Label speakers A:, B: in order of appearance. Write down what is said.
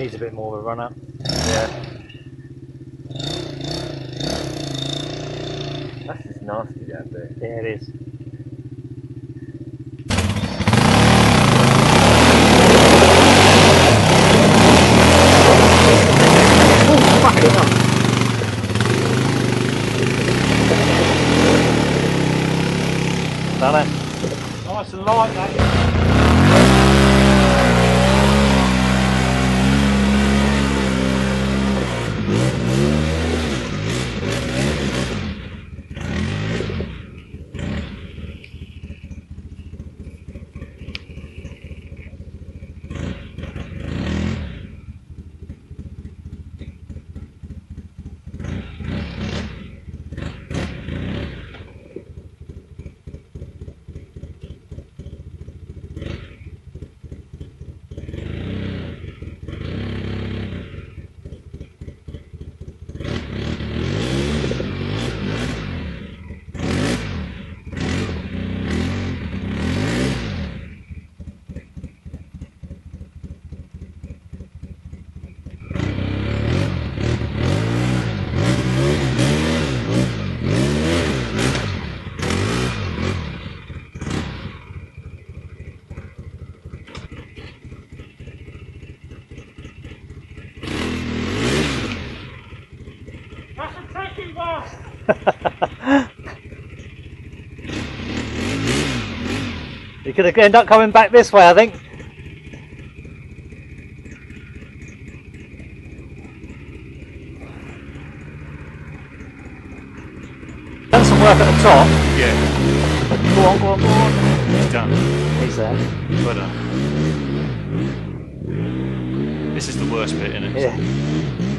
A: needs a bit more of a run up.
B: Yeah. That's just nasty down there.
A: Yeah, it is. Oh, fucking hell. Done it. Nice and light, that. You could end up coming back this way, I think. Done some work at the top.
C: Yeah.
A: Go on, go on, go on.
C: He's done.
A: He's there.
C: Well done. This is the worst bit, isn't it?
A: Yeah.